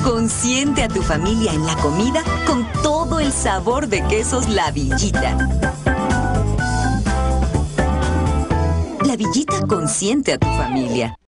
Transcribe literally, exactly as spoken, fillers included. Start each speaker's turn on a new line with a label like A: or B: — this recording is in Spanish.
A: Consiente a tu familia en la comida con todo el sabor de quesos La Villita. La Villita consiente a tu familia.